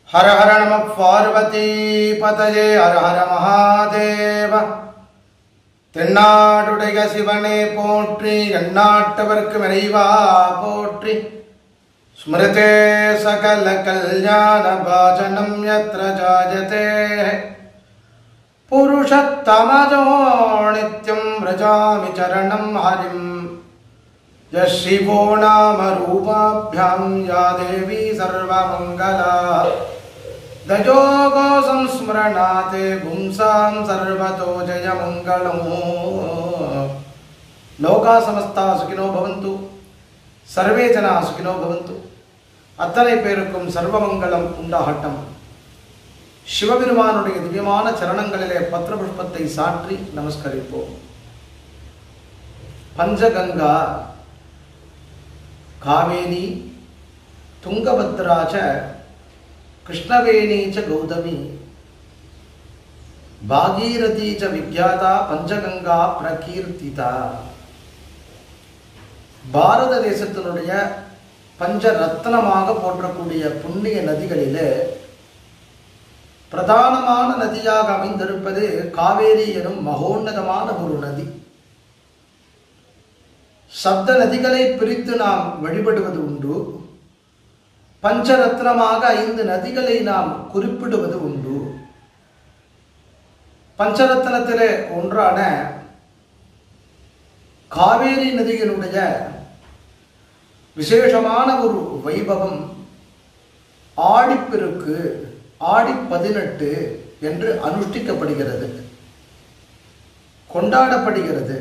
हर हर नमः पार्वती पतये हर हर महादेव தென்னாடுடைய சிவனே போற்றி எந்நாட்டவர்க்கு இறைவா போற்றி ஸ்மிருதே சகல கல்யாண பாஜனம் யத்ர ஜாயதே புருஷத்தமஜோ நித்யம் व्रजामि சரணம் ஹரிம் यशिवो नाम रूपाभ्यां या देवी सर्वमंगला दजोगो संस्मरणाते पुंसां सर्वतो जयमंगलम् लोका समस्ता सुखिनो भवन्तु सर्वे जना सुखिनो भवन्तु अत्तनै पेरुक्कुम सर्वमंगलम उंडागट्टम சிவபெருமானுடைய திவ்யமான சரணங்களிலே பத்ர புஷ்பத்தை சாற்றி நமஸ்கரிப்போம். பஞ்சகங்கா कावेरी तुंगभद्रा च कृष्णवेणी च गौतमी भागीरथी च विख्याता पंचगंगा प्रकीर्तिता. பாரத தேசத்தினுடைய பஞ்சரத்னமாக போற்றக்கூடிய புண்ணிய நதிகளிலே பிரதானமான நதியாக அமைந்திருப்பது காவேரி எனும் மகோன்னதமான ஒரு நதி. சப்த நதிகளை பிரித்து நாம் வழிபடுவது உண்டு. பஞ்சரத்னமாக 5 நதிகளை நாம் குறிப்பிடுவது உண்டு. பஞ்சரத்னத்திலே ஒன்றான காவேரி நதியினுடைய விசேஷமான ஒரு வைபவம் ஆடிப்பெருக்கு, ஆடி 18 என்று அனுஷ்டிக்கப்படுகிறது, கொண்டாடப்படுகிறது.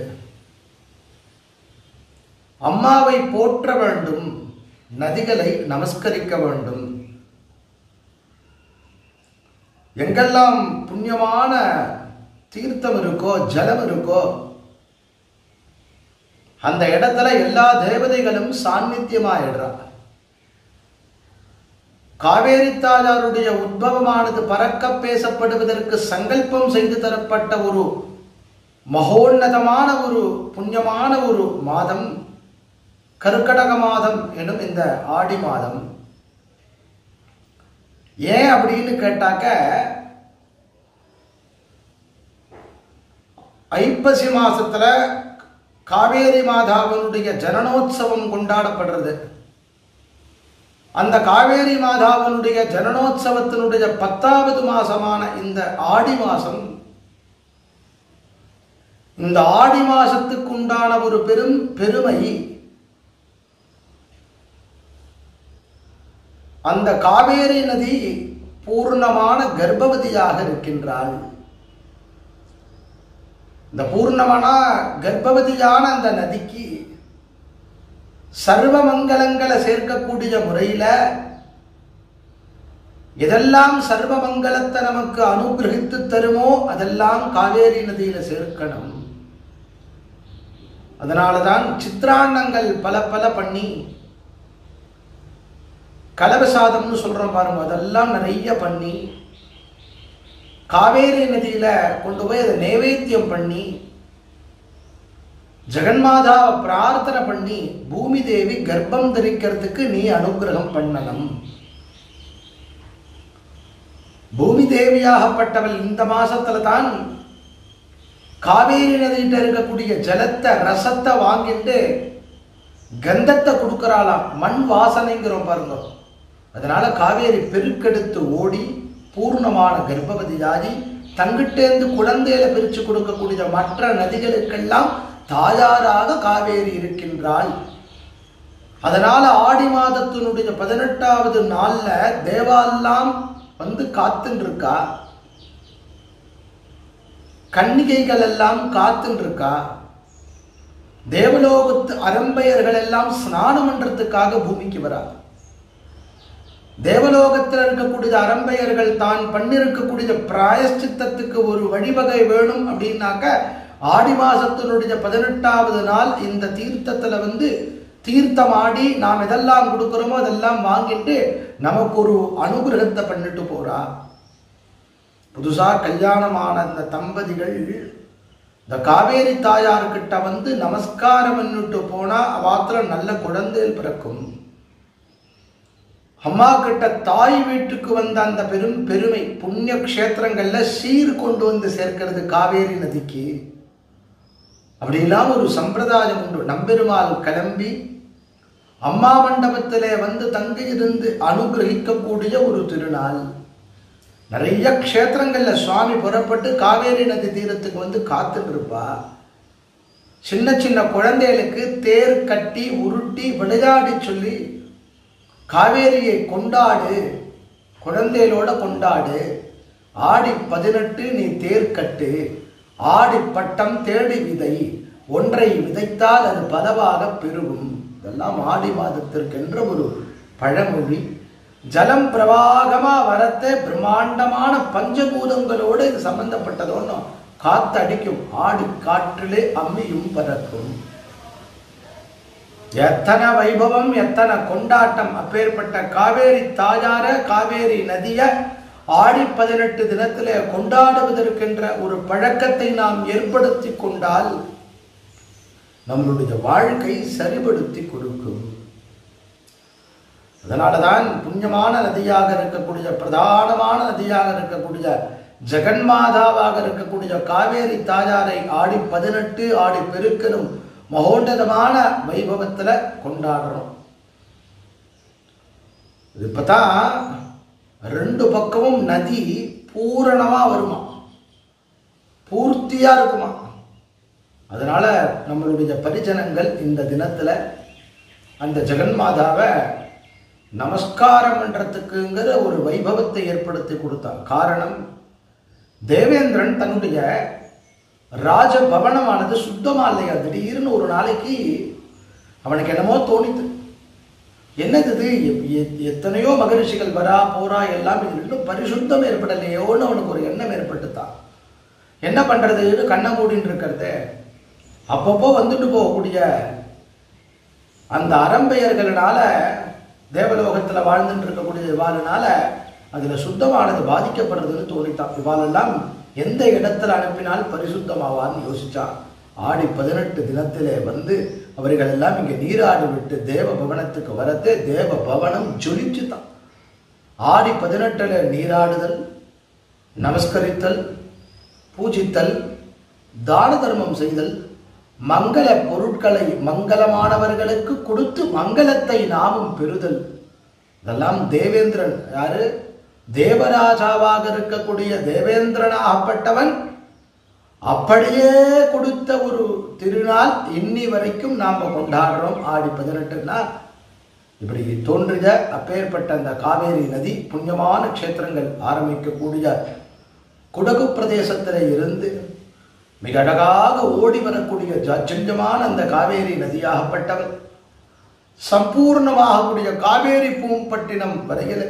அம்மாவை போற்ற வேண்டும், நதிகளை நமஸ்கரிக்க வேண்டும். எங்கெல்லாம் புண்ணியமான தீர்த்தம் இருக்கோ, ஜலம் இருக்கோ, அந்த இடத்துல எல்லா தேவதைகளும் சாநித்தியமாயிடுறாங்க. காவேரி தாயாருடைய உத்பவமானது பறக்க பேசப்படுவதற்கு சங்கல்பம் செய்து தரப்பட்ட ஒரு மகோன்னதமான ஒரு புண்ணியமான ஒரு மாதம் கர்க்கடக மாதம் எனும் இந்த ஆடி மாதம். ஏன் அப்படின்னு கேட்டாக்க, ஐப்பசி மாசத்துல காவேரி மாதாவினுடைய ஜனனோத்சவம் கொண்டாடப்படுறது. அந்த காவேரி மாதாவினுடைய ஜனனோத்சவத்தினுடைய 10வது மாசமான இந்த ஆடி மாசம், இந்த ஆடி மாசத்துக்கு உண்டான ஒரு பெரும் பெருமை அந்த காவேரி நதி பூர்ணமான கர்ப்பவதியாக இருக்கின்றாள். இந்த பூர்ணமான கர்ப்பவதியான அந்த நதிக்கு சர்வ மங்களங்களை சேர்க்கக்கூடிய முறையில எதெல்லாம் சர்வ மங்களத்தை நமக்கு அனுகிரகித்து தருமோ அதெல்லாம் காவேரி நதியில சேர்க்கணும். அதனாலதான் சித்ராண்ணங்கள் பல பல பண்ணி, கலவசாதம்னு சொல்றோம் பாருங்க, அதெல்லாம் நிறைய பண்ணி காவேரி நதியில கொண்டு போய் அதை நைவேத்தியம் பண்ணி ஜெகன்மாதாவை பிரார்த்தனை பண்ணி, பூமி தேவி கர்ப்பம் தரிக்கிறதுக்கு நீ அனுகிரகம் பண்ணணும். பூமி தேவியாகப்பட்டவள் இந்த மாசத்துல தான் காவேரி நதியிட்ட இருக்கக்கூடிய ஜலத்தை ரசத்தை வாங்கிட்டு கந்தத்தை கொடுக்கறாளாம். மண் வாசனைங்கிறோம் பாருங்க. அதனால காவேரி பெருக்கெடுத்து ஓடி பூர்ணமான கர்ப்பவதியாகி தங்கிட்டேந்து குழந்தையில பிரிச்சு கொடுக்கக்கூடிய மற்ற நதிகளுக்கெல்லாம் தாயாராக காவேரி இருக்கின்றாள். அதனால ஆடி மாதத்தினுடைய 18வது நாள்ல தேவாலாம் வந்து காத்துன்னு இருக்கா, கன்னிகைகள் எல்லாம் காத்துன்னு இருக்கா. தேவலோகத்து அரம்பையர்கள் எல்லாம் ஸ்நானம் பண்றதுக்காக பூமிக்கு வராது. தேவலோகத்தில் இருக்கக்கூடிய அரம்பையர்கள் தான் பண்ணிருக்கக்கூடிய பிராயஷ்சித்தத்துக்கு ஒரு வழிவகை வேணும் அப்படின்னாக்க ஆடி மாசத்தினுடைய 18வது நாள் இந்த தீர்த்தத்துல வந்து தீர்த்தமாடி நாம் எதெல்லாம் கொடுக்கிறோமோ அதெல்லாம் வாங்கிட்டு நமக்கு ஒரு அனுகிரகத்தை பண்ணிட்டு போறா. புதுசா கல்யாணமான இந்த தம்பதிகள் இந்த காவேரி தாயார்கிட்ட வந்து நமஸ்காரம் பண்ணிட்டு போனா அவாத்துல நல்ல குழந்தைகள் பிறக்கும். அம்மா கிட்ட தாய் வீட்டுக்கு வந்த அந்த பெருமை புண்ணிய கஷேத்திரங்கள்ல சீர் கொண்டு வந்து சேர்க்கிறது காவேரி நதிக்கு. அப்படிலாம் ஒரு சம்பிரதாயம் உண்டு. நம்பெருமாள் கிளம்பி அம்மா மண்டபத்திலே வந்து தங்கியிருந்து அனுகிரகிக்கக்கூடிய ஒரு திருநாள். நிறைய க்ஷேத்திரங்கள்ல சுவாமி புறப்பட்டு காவேரி நதி தீரத்துக்கு வந்து காத்துட்டு இருப்பா. சின்ன சின்ன குழந்தைகளுக்கு தேர் கட்டி உருட்டி விளையாடி சொல்லி காவேரியை கொண்டாடு, குழந்தைகளோட கொண்டாடு, ஆடி 18 நீ தேர் கட்டு, ஆடி பட்டம் தேடி விதை, ஒன்றை விதைத்தால் அது பலவாக பெருகும். இதெல்லாம் ஆடி மாதத்திற்கென்ற ஒரு பழமொழி. ஜலம் பிரவாகமா வரத்தே பிரம்மாண்டமான பஞ்சபூதங்களோடு இது சம்பந்தப்பட்டதோன்னு காத்தடிக்கும். ஆடி காற்றிலே அம்மியும் பறக்கும். எத்தனை வைபவம், எத்தனை கொண்டாட்டம். அப்பேற்பட்ட காவேரி தாயார காவேரி நதிய ஆடி 18 தினத்திலே கொண்டாடுவதற்கென்ற ஒரு பழக்கத்தை நாம் ஏற்படுத்தி கொண்டால் நம்மளுடைய வாழ்க்கை சரிபடுத்தி கொடுக்கும். அதனாலதான் புண்ணியமான நதியாக இருக்கக்கூடிய, பிரதானமான நதியாக இருக்கக்கூடிய, ஜெகன்மாதாவாக இருக்கக்கூடிய காவேரி தாயாரை ஆடி 18 ஆடி பெருக்கரும் மகோன்னதமான வைபவத்துல கொண்டாடுறோம். இப்பதான் 2 பக்கமும் நதி பூரணமா வருமா, பூர்த்தியா இருக்குமா. அதனால நம்மளுடைய பரிஜனங்கள் இந்த தினத்துல அந்த ஜெகன்மாதாவை நமஸ்காரம் பண்றதுக்குங்கிற ஒரு வைபவத்தை ஏற்படுத்தி கொடுத்தார். காரணம், தேவேந்திரன் தன்னுடைய ராஜபவனமானது சுத்தமா இல்லையா. திடீர்னு ஒரு நாளைக்கு அவனுக்கு என்னமோ தோணித்து. என்னது இது, எத்தனையோ மகரிஷிகள் வரா போறா எல்லாம், இது இன்னும் பரிசுத்தம் ஏற்படலையோன்னு அவனுக்கு ஒரு எண்ணம் ஏற்பட்டுத்தான். என்ன பண்றதுன்னு கண்ணை மூடின்னு இருக்கிறது. அப்பப்போ வந்துட்டு போகக்கூடிய அந்த அரம்பையர்களால, தேவலோகத்துல வாழ்ந்துட்டு இருக்கக்கூடிய இவாளுனால அதுல சுத்தமானது பாதிக்கப்படுறதுன்னு தோணித்தான். இவாளெல்லாம் எந்த இடத்துல அனுப்பினால் பரிசுத்தமாவான்னு யோசிச்சான். ஆடி 18 தினத்திலே வந்து அவர்கள் எல்லாம் இங்கே நீராடி விட்டு தேவ பவனத்துக்கு வரத்தே தேவ பவனம் ஜொலிச்சுதான். ஆடி 18 நீராடுதல், நமஸ்கரித்தல், பூஜித்தல், தான தர்மம் செய்தல், மங்கள பொருட்களை மங்களமானவர்களுக்கு கொடுத்து மங்களத்தை நாமும் பெறுதல், இதெல்லாம் தேவேந்திரன், யாரு, தேவராஜாவாக இருக்கக்கூடிய தேவேந்திரனாகப்பட்டவன் அப்படியே கொடுத்த ஒரு திருநாள் இன்னி வரைக்கும் நாம கொண்டாடுறோம். ஆடி 18னா இப்படி தோன்றிய அப்பேற்பட்ட அந்த காவேரி நதி புண்ணியமான க்ஷேத்திரங்கள் ஆரம்பிக்கக்கூடிய குடகு பிரதேசத்திலே இருந்து மிக அழகாக ஓடி வரக்கூடிய ஜஞ்சமான அந்த காவேரி நதியாகப்பட்டவன் சம்பூர்ணமாகக்கூடிய காவேரி பூம்பட்டினம் வரையில்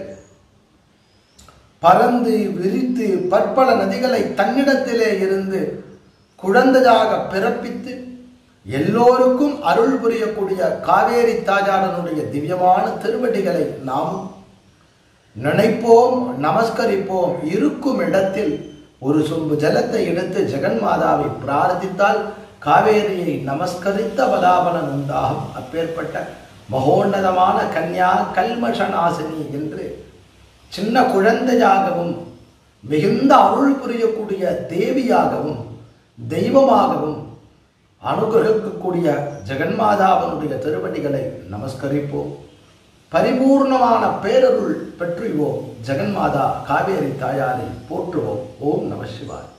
பறந்து விரித்து பற்பல நதிகளை தன்னிடத்திலே இருந்து குழந்தையாக பிறப்பித்து எல்லோருக்கும் அருள் புரியக்கூடிய காவேரி தாயாரனுடைய திவ்யமான திருவடிகளை நாம் நினைப்போம், நமஸ்கரிப்போம். இருக்கும் இடத்தில் ஒரு சொம்பு ஜலத்தை எடுத்து ஜெகன்மாதாவை பிரார்த்தித்தால் காவேரியை நமஸ்கரித்த பலாபலன் உண்டாகும். அப்பேற்பட்ட மகோன்னதமான கன்யா கல்மஷநாசினி என்று சின்ன குழந்தையாகவும் மிகுந்த அருள் புரியக்கூடிய தேவியாகவும் தெய்வமாகவும் அனுகிரகிக்கக்கூடிய ஜெகன்மாதாவனுடைய திருவடிகளை நமஸ்கரிப்போம். பரிபூர்ணமான பேரருள் பெற்றுவோம். ஜெகன்மாதா காவேரி தாயாரை போற்றுவோம். ஓம் நம சிவாய்.